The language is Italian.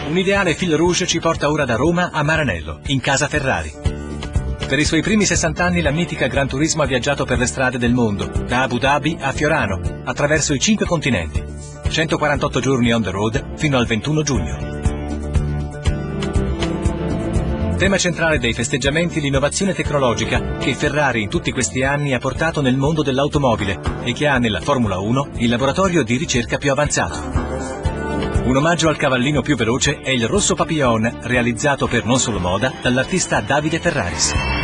Un ideale fil rouge ci porta ora da Roma a Maranello, in casa Ferrari. Per i suoi primi 60 anni la mitica Gran Turismo ha viaggiato per le strade del mondo, da Abu Dhabi a Fiorano, attraverso i 5 continenti. 148 giorni on the road fino al 21 giugno. Tema centrale dei festeggiamenti l'innovazione tecnologica che Ferrari in tutti questi anni ha portato nel mondo dell'automobile e che ha nella Formula 1 il laboratorio di ricerca più avanzato. Un omaggio al cavallino più veloce è il Rosso Papillon, realizzato per Non Solo Moda dall'artista Davide Ferraris.